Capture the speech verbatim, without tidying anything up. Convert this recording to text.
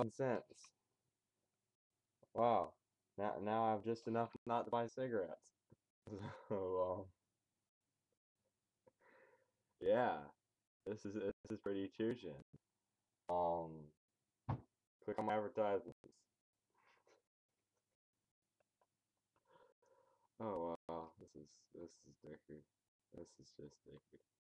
eleven cents. Wow. Now, now I have just enough not to buy cigarettes. So, um, yeah, this is this is pretty choosing. Um, click on my advertisements. Oh wow, this is this is dicky. This is just dicky.